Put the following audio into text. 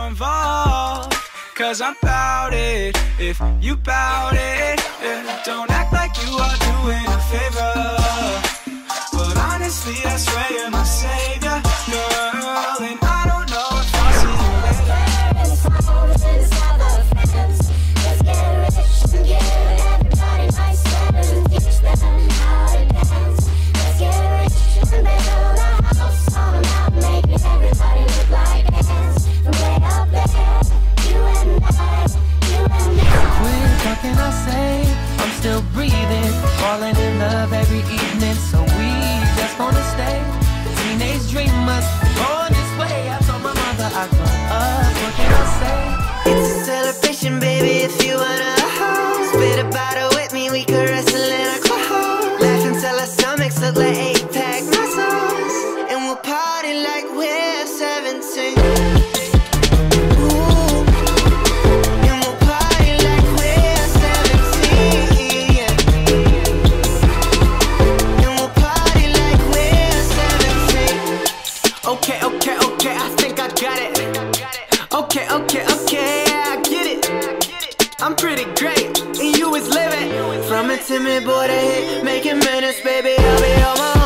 involved, cause I'm bout it. If you bout it, yeah. Don't act like you are doing a favor, but honestly I swear you're my savior, girl. And I don't know if I'll see you later. Let's get rich and give everybody nice things and teach them how to dance. Let's get rich and build a house all about making everybody look like ants. From way up there, you and I, you and me. Quit talking, I say, I'm still breathing, falling in love every evening, so we just wanna stay teenage dreamers, born this way. I told my mother I grew up, what can I say? It's a celebration, baby, if you wanna spit a bottle with me, we could wrestle in a crowd, laugh until our stomachs look like 8-pack muscles, and we'll party like we're 17. Okay, I get it. I'm pretty great, and you was living from a timid boy to hit, making minutes, baby. I'll be on my